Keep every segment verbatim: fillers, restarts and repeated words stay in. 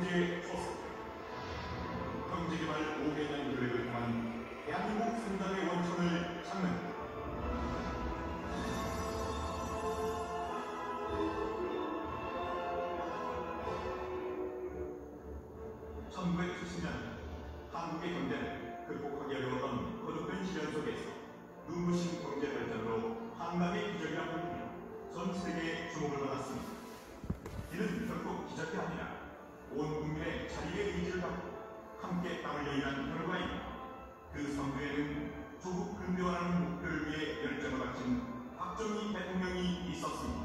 소수의 초석, 경제개발 오 개년 계획을 통한 대한민국 성장의 원천을 찾는 천구백칠십 년 한국의 경제는 극복하기 어려웠던 거듭된 시련 속에서 눈부신 경제 발전으로 한강의 기적이라 불리며 전 세계의 주목을 받았습니다. 이는 결코 기적이 아니라 온 국민의 자리의 의지를 갖고 함께 땀을 흘리는 결과이며 그 선두에는 조국 근대화라는 목표를 위해 열정을 바친 박정희 대통령이 있었습니다.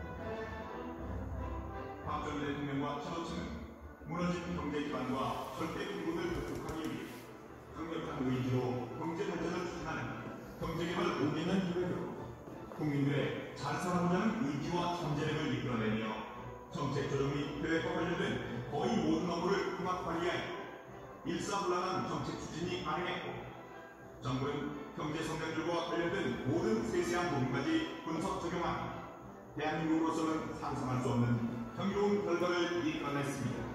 박정희 대통령과 지도층은 무너진 경제 기반과 절대 빈곤을 극복하기 위해 강력한 의지로 경제 발전을 추진하는 경제개발 오 개년 계획으로 국민들의 잘 살아보자는 의지와 잠재력을 이끌어내며 정책 조정 및 계획과 관련된 거의 모든 업무를 통합 관리하여 일사불란한 정책 추진이 가능했고, 정부는 경제 성장률과 관련된 모든 세세한 부분까지 분석 적용하며 대한민국으로서는 상상할 수 없는 경이로운 결과를 이끌어냈습니다.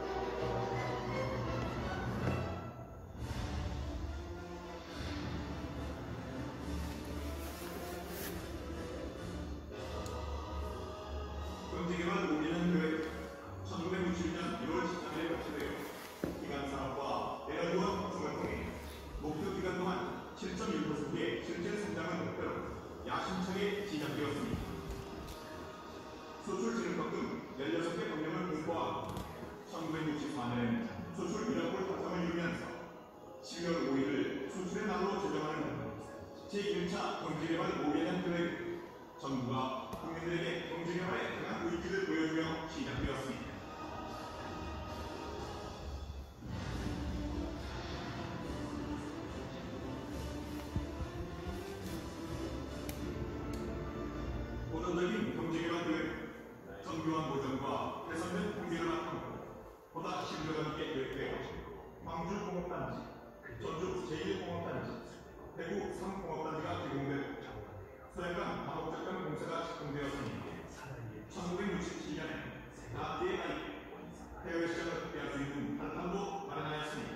경제개발 오 개년 계획 천구백육십일 년 일월 십삼일에 발표되어 기간 산업과 에너지원 확충을 통해 목표 기간 동안 칠 점 일 퍼센트의 실질 성장을 목표로 야심차게 시작되었습니다. 수출진흥법 등 열여섯 개 법령을 공포하고 천구백육십사 년엔 수출 일억불 달성을 이루면서 십이월 오일을 수출의 날로 제정하는 제일 차 경제개발 오 개년 계획 정부가 국민들에게 경제개발에 강한 의지를 보여주며 시작되었습니다. 보전적인 경제개발 계획, 정교한 보전과 개선된 통계를 바탕으로 보다 신뢰감 있게 계획되어 광주공업단지, 전주 제일 공업단지, 대구 삼 공업단지가 제공되고 소양강 다목적당 공사가 시작되었습니다. 천구백육십칠 년에 나티에 가입, 해외 시장을 확대할 수 있는 발판도 마련하였습니다.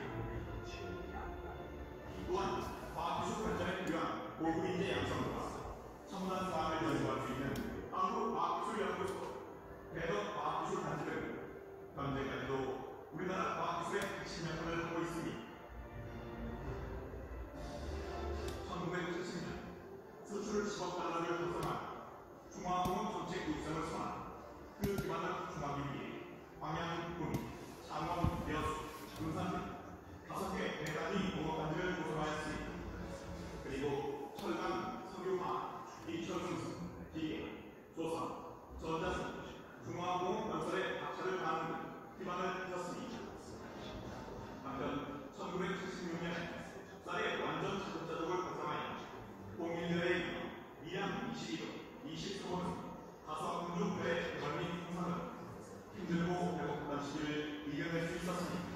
또한 과학기술 발전에 필요한 고급 인재 양성과 첨단 사업을 연구할 수 있는 한국과학기술연구소, 대덕 과학기술 단지 등 현재까지도 우리나라 과학기술의 핵심 역할을 하고 있습니다. 천구백칠십 년 수출 십억 달러를 달성한 중화공업 정책 육성을 선언, 그 기반을 확충하기 위해 광양, 군, 창원, 여수, 군산 등 다섯 개 대단위 공업단지를 구성하였습니다. 그리고 철강, 석유화, 인천승수, 기계, 조선, 전자승, 중화공업 건설에 박차를 가하는 등 기반을 펴습니다. 한편 천구백칠십육 년에 쌀의 완전 자급자족을 달성하여 공인들의 이양 이십이 도, 이십삼 호 등 다섯 군주들의 개발 및 생산은 힘들고 배고팠던 시기를 이겨낼 수 있었습니다.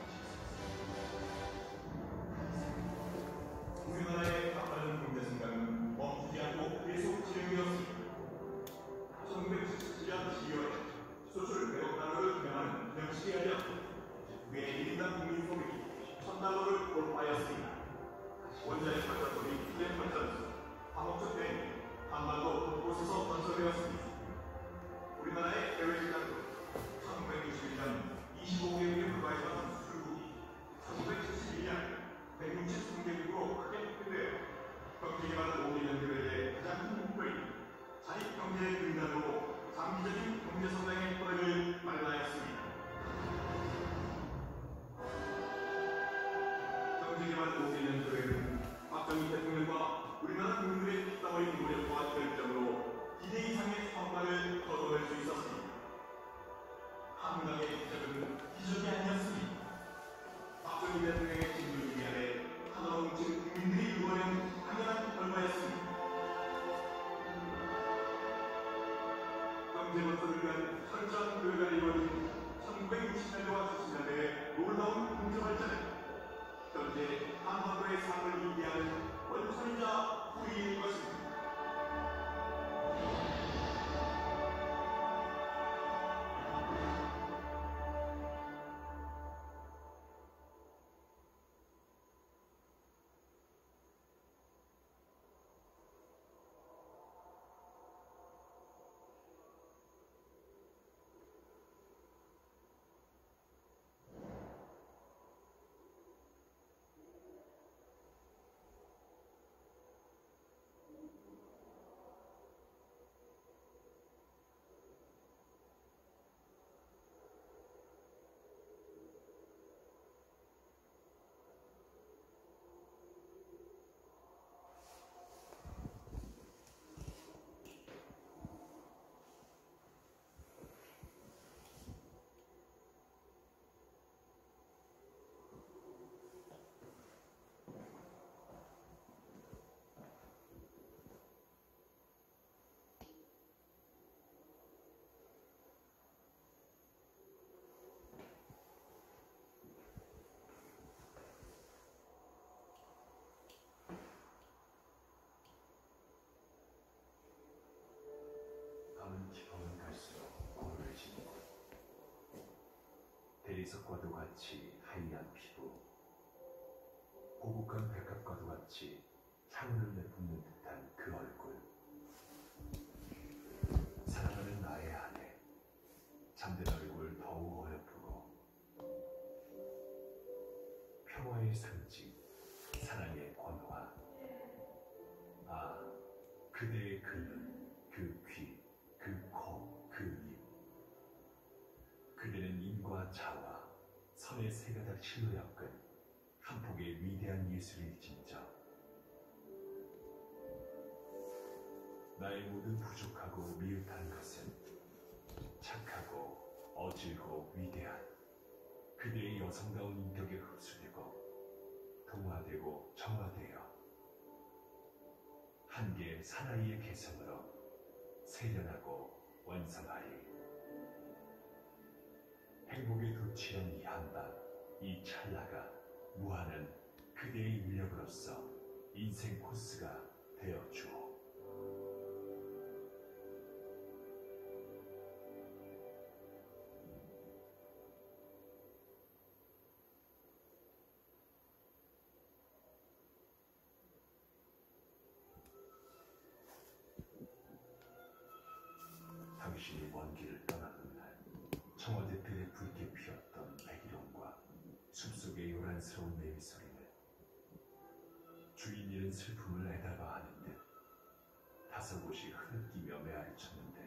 우리나라의 가파른 경제 성장은 멈추지 않고 계속 진행되었습니다. 천구백칠십칠 년 십이월에 수출 백억 달러를 기념하는 기념식이 열려 그의 일 인당 국민 소득이 천 달러를 돌파하였습니다. 원자력 발전소 및 투쟁 발전소, 다목적 대행, 한반도 곳곳에서 건설되었습니다. 우리나라의 해외 시장도 천구백육십일 년 이십오 개국에 불과했던 수출국이 천구백칠십일 년 백육십삼 개국으로 크게 확대되어 경제개발 오 개년 계획의 가장 큰 목표인 자립경제의 근간으로 장기적인 경제성장의 터를 마련하였습니다. 경제개발 오 개년 계획은 박정희 대통령과 우리나라 국민들의 피땀 흘린 노력과 결정으로 기대 이상의 성과를 거둬낼 수 있었습니다. 한강의 기적은 기적이 아니었습니다. 박정희 대통령의 진두지휘 아래 하나로 뭉친 국민들이 이루어낸 당연한 결과였습니다. 경제건설을 위한 철저한 교육가 이루어진 천구백육십 년대와 칠십 년대의 놀라운 경제발전은 현재 한반도의 삶을 이해하는 원천이자 후리일 것입니다. 배석과도 같이 하얀 피부, 고국한 백합과도 같이 향을 내뿜는 듯한 그 얼굴. 사랑하는 나의 아내, 잠든 얼굴 더욱 어여쁘고 평화의 상징, 사랑의 권화. 아, 그대의 그 눈, 그 귀, 그 코, 그 입. 그대는 인과 자와 선의 세 가닥 실로 엮은 한 폭의 위대한 예술일 진저. 나의 모든 부족하고 미흡한 것은 착하고 어질고 위대한 그대의 여성다운 인격에 흡수되고 동화되고 정화되어 한 개의 사나이의 개성으로 세련하고 완성하리. 행복에 도취한 이 한밤, 이 찰나가 무한한 그대의 인력으로서 인생 코스가 되어주오. 당신이 먼 길을 떠나던 날, 청와대 뜰에 붉게 피었던 백일홍과 숲속의 요란스러운 매미소리는 주인 잃은 슬픔을 애달아 하는 듯 다섯곳이 흐느끼며 메아리 쳤는데,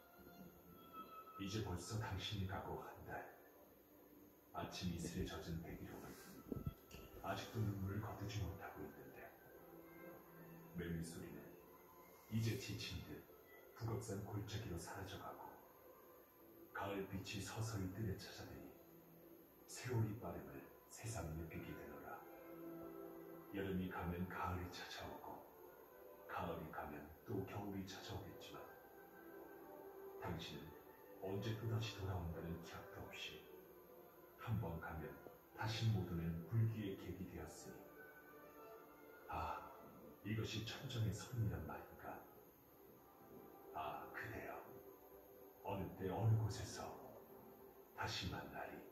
이제 벌써 당신이 가고 한 달. 아침 이슬에 젖은 백일홍은 아직도 눈물을 거두지 못하고 있는데, 매미소리는 이제 지친 듯 북악산 골짜기로 사라져가고, 가을 빛이 서서히 뜰에 찾아드니 세월이 빠름을 새삼 느끼게 되노라. 여름이 가면 가을이 찾아오고, 가을이 가면 또 겨울이 찾아오겠지만, 당신은 언제 또다시 돌아온다는 기약도 없이 한 번 가면 다시 못 오는 불기의 객이 되었으니, 아, 이것이 천정의 선이란 말인가. 아, 그대여, 어느 때 어느 곳에서 다시 만나리.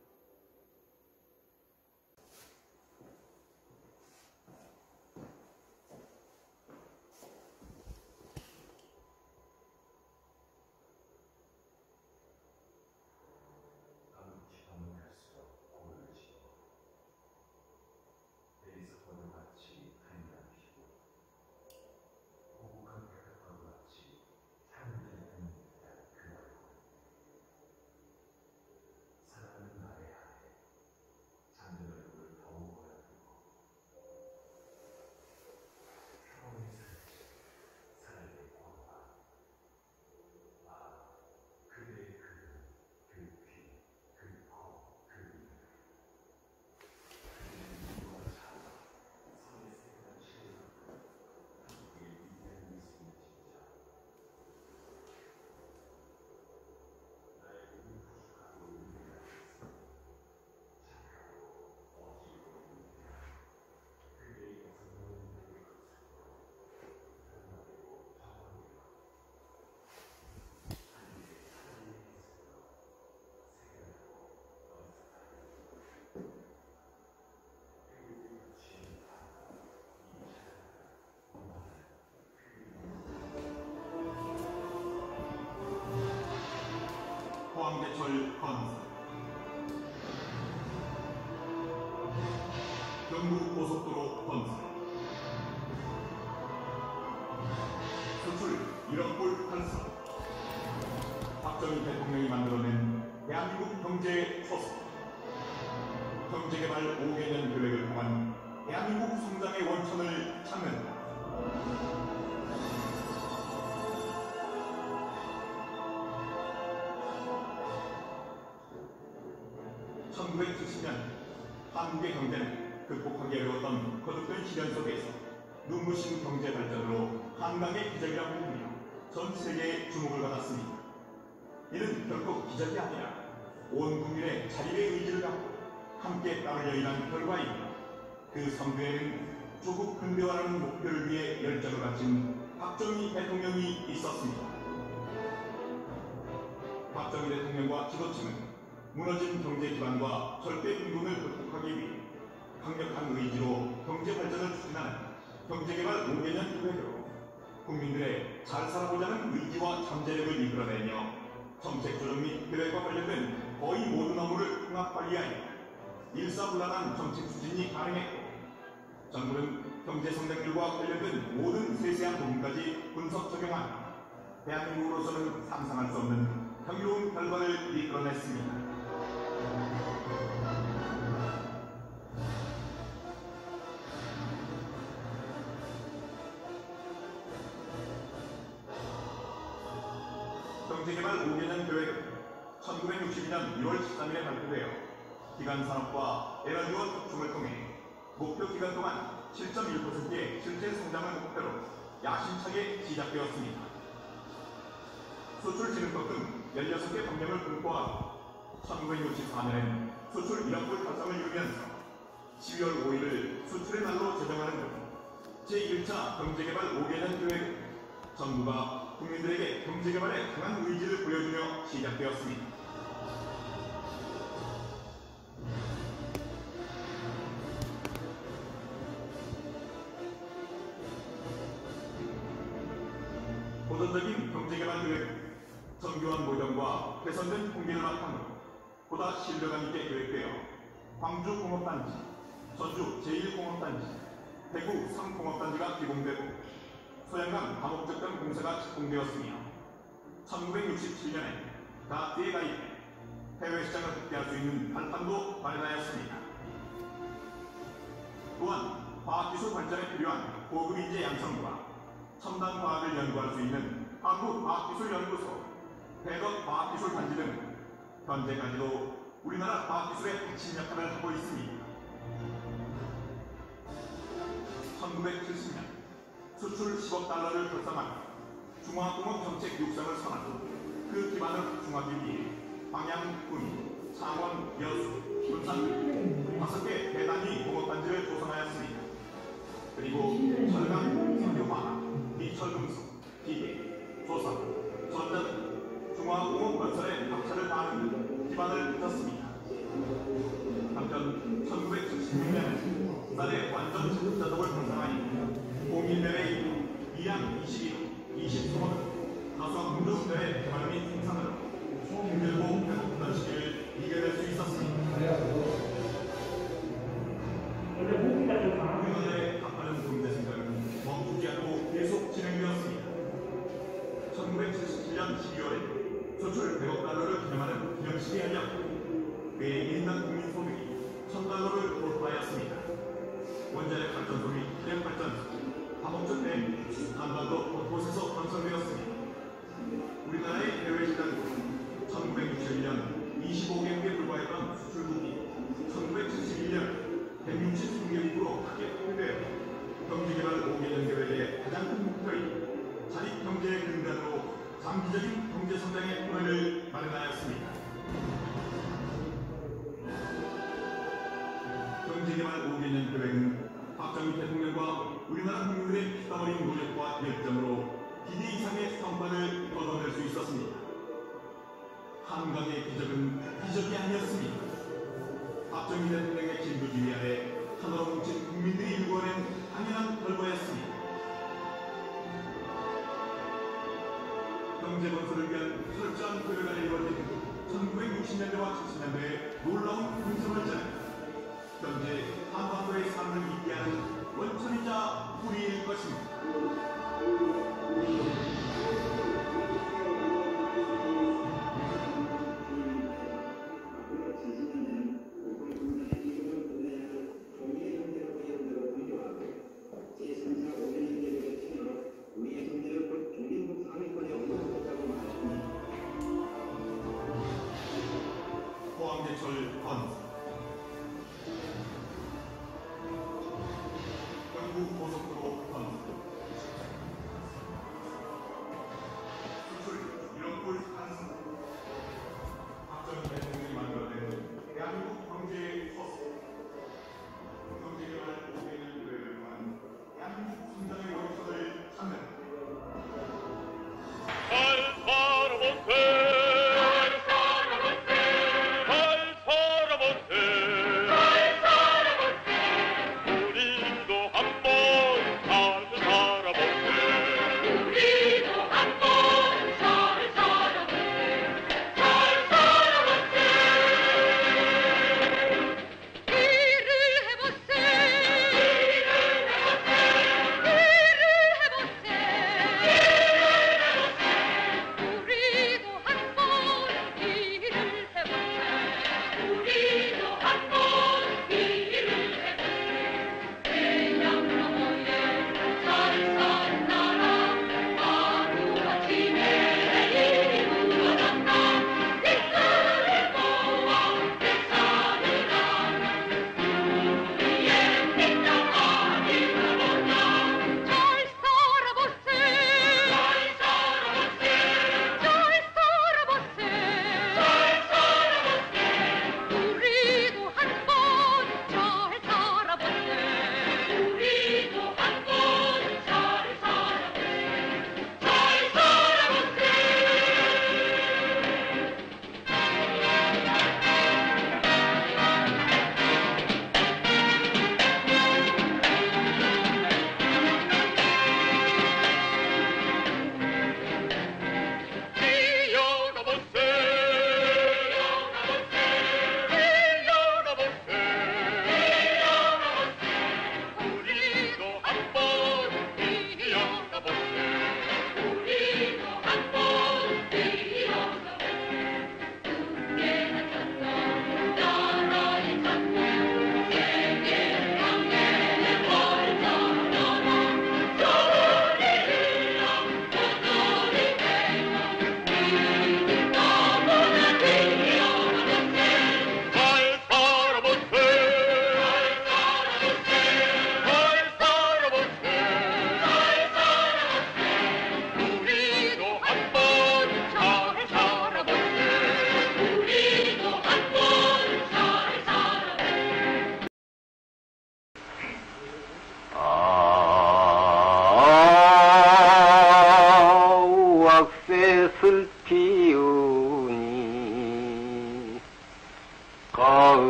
밤이 넘어갈수록 고요해지고, 배석과도 같이 하얀 피부, 고국한 백합과도 같이 향을 내뿜는 듯한 그 얼굴. 사랑하는 나의 아내, 잠든 얼굴 더욱 어여쁘고 평화의 상징, 사랑의 권화. 아, 그대의 그 눈, 그 귀, 그 코, 그 입. 그대는 인과 자와 선의 세 가닥 실로 엮은 한국의 위대한 예술인 진저. 나의 모든 부족하고 미련한 것은 착하고 어지고 위대한 그대의 여성다운 인격의 흡수로 변화되고 정화되어 한 개의 사랑의 개성으로 세련하고 완성하리. 행복에 그치는 한밤, 이 찰나가 무한한 황대철 검사, 경부고속도로 검사, 수출 일억 불 환사, 박정희 대통령이 만들어낸 대한민국 경제 서서, 경제개발 오 개년 계획을 통한 대한민국 성장의 원천을 찾는다. 천구백칠십 년 한국의 경제는 극복하기 어려웠던 거듭된 시련 속에서 눈부신 경제 발전으로 한강의 기적이라고 불리며 전 세계의 주목을 받았습니다. 이는 결코 기적이 아니라 온 국민의 자립의 의지를 갖고 함께 땀을 여인한 결과이며, 그 선두에는 조국 근대화라는 목표를 위해 열정을 바친 박정희 대통령이 있었습니다. 박정희 대통령과 지도층은 무너진 경제 기반과 절대 빈곤을 극복하기 위해 강력한 의지로 경제 발전을 추진하는 경제개발 오 개년 계획으로 국민들의 잘 살아보자는 의지와 잠재력을 이끌어내며 정책 조정 및 계획과 관련된 거의 모든 업무를 통합 관리하여 일사불란한 정책 추진이 가능했고, 정부는 경제 성장률과 관련된 모든 세세한 부분까지 분석 적용하며 대한민국으로서는 상상할 수 없는 향유로운 결과를 이끌어냈습니다. 경제개발 오 개년 계획은 천구백육십이 년 일월 십삼일에 발표되어 기간산업과 에너지원 확충을 통해 목표 기간 동안 칠 점 일 퍼센트의 실제 성장을 목표로 야심차게 시작되었습니다. 수출진흥법 등 열여섯 개 법령을 공포하고 천구백육십사 년엔 수출 일억 불 달성을 이루면서 십이월 오일을 수출의 날로 제정하는 등 제일 차 경제개발 오 개년 계획은 정부가 국민들에게 경제개발에 강한 의지를 보여주며 시작되었습니다. 도전적인 경제개발 계획은 정교한 모del과 개선된 통계를 바탕으로 보다 신뢰감 있게 계획되어 광주 공업단지, 전주 제일 공업단지, 대구 삼 공업단지가 개공되고 소양강 다목적당 공사가 착공되었으며 천구백육십칠 년에 다트에 가입해 해외 시장을 확대할 수 있는 발판도 마련하였습니다. 또한 과학기술 발전에 필요한 고급 인재 양성과 첨단 과학을 연구할 수 있는 한국과학기술연구소, 백업과학기술단지 등 현재까지도 우리나라 과학기술의 핵심 역할을 하고 있습니다. 천구백칠십 년 수출 십억 달러를 달성한 중화공업 정책 육성을 선언하고 그 기반을 확충하기 위해 광양, 군위, 창원, 여수, 군산 등 다섯 개 대단위 공업단지를 조성하였습니다. 그리고 철강, 석유화학, 미철금속, 기계, 조선, 전자 등 중화공업 건설에 박차를 가하는 등 기반을 다졌습니다. 한편 천구백칠십육 년에 부산의 완전 적극자동을 달성하여 공인면에 이양 이십일 호, 이십삼 호 등 다수와 공정대의 개발 및 생산으로 힘들고 배고픈 시기를 이겨낼 수 있었습니다. 우리나라의 가파른 경제 성장은 멈추지 않고 계속 진행되었습니다. 천구백칠십칠 년 십이월에 수출 백억 달러를 기념하는 기념식이 열렸고 매 일 인당 국민 소득이 천 달러를 돌파하였습니다. 원자력 발전소 및 해력 발전소, 다목적 대행, 한반도 곳곳에서 건설되었습니다. 우리나라의 해외 시장은 천구백육십일 년 이십오 개국에 불과했던 수출국이 천구백칠십일 년 백육십삼 개국으로 크게 확대되어 경제개발 오 개년 계획의 가장 큰 목표인 자립경제의 근간으로 장기적인 경제성장의 토대를 마련하였습니다. 경제개발 오 개년 계획은 박정희 대통령과 우리나라 국민들의 피땀 흘린 노력과 열정으로 기대 이상의 성과를 거둬낼 수 있었습니다. 한강의 기적은 기적이 아니었습니다. 박정희 대통령의 진두지휘 아래 하나로 뭉친 국민들이 일궈낸 당연한 결과였습니다. 경제 건설을 위한 철저한 교류가 이루어진 천구백육십 년대와 칠십 년대의 놀라운 군사 발전은 현재 한반도의 삶을 있게 하는 원천이자 뿌리일 것입니다.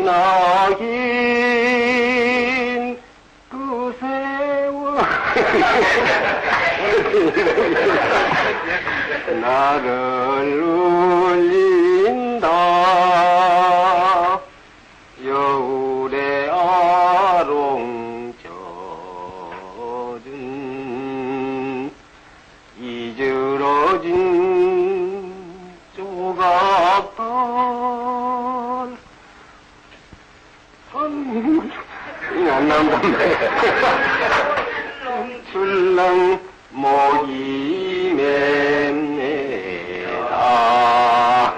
지나긴 그 세월 나를 울린다. 여울의 아롱 젖은 이즈러진 조각들 선물이 안 나온단 말이야. 출렁 목이 맵네다.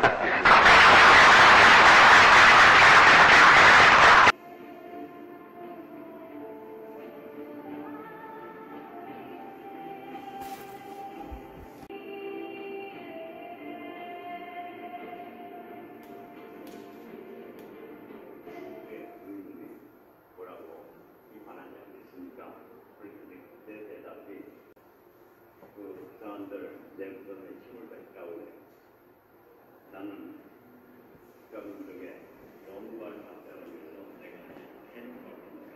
뭐라고 비판하지 않겠습니까? 그런데 그때 대답이 그 사람들 내 무덤에 침을 뱉다고 그래. 나는 그분 중에 영광을 받자고 해서 내가 한 겁니다.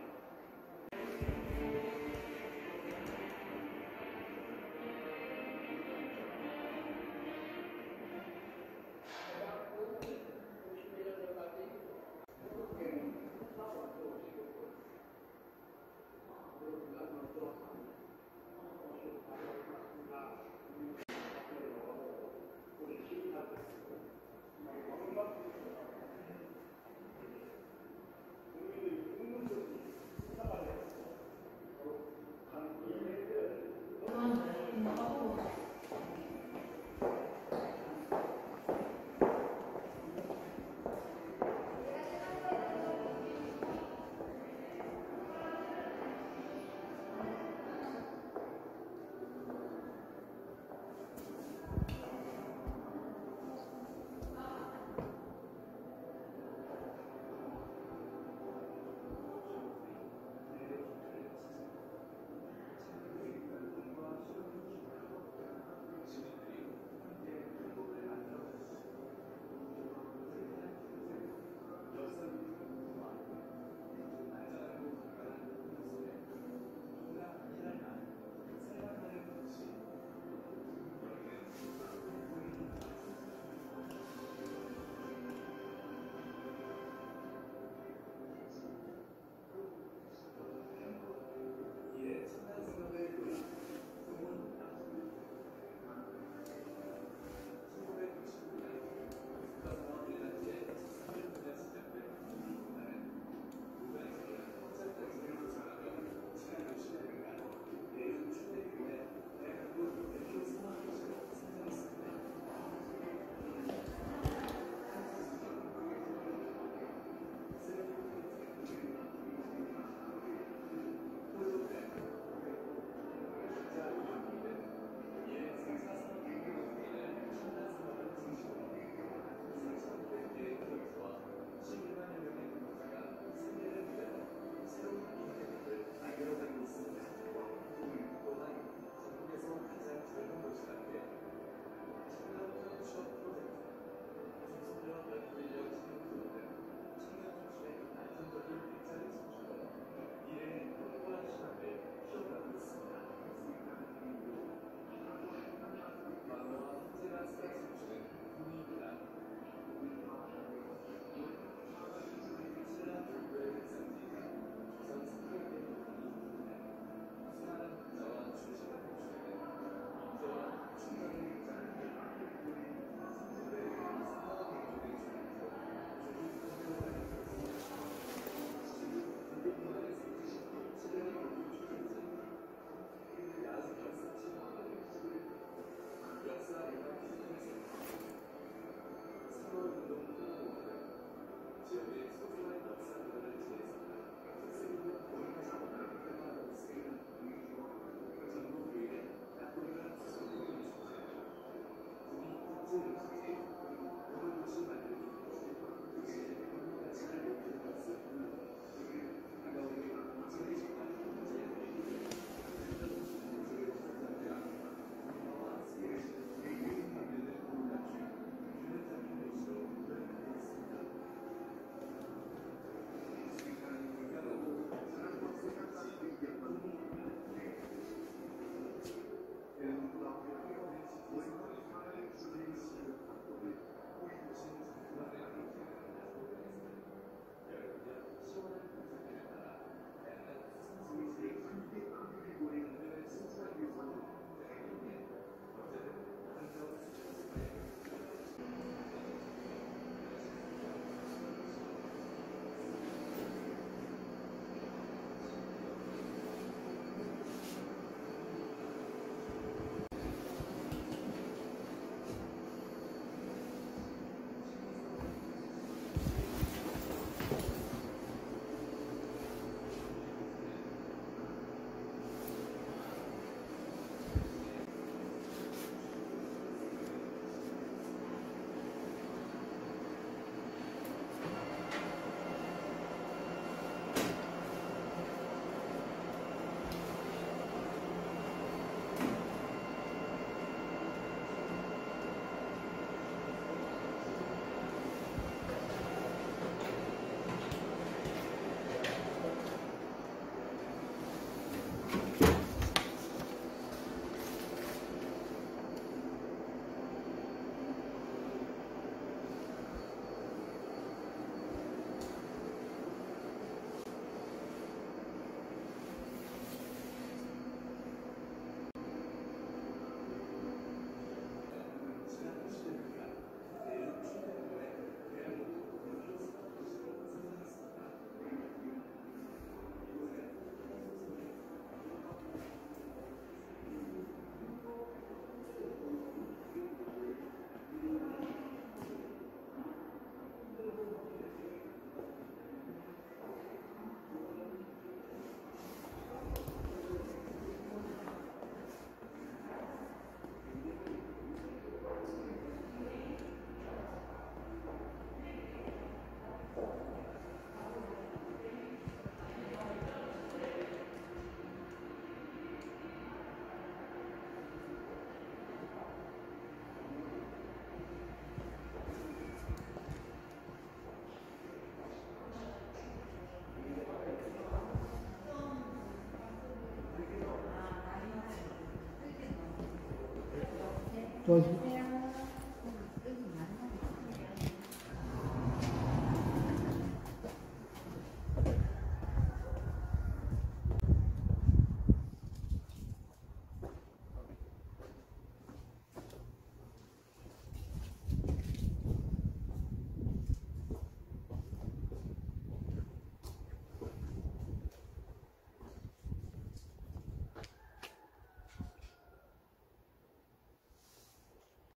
뭐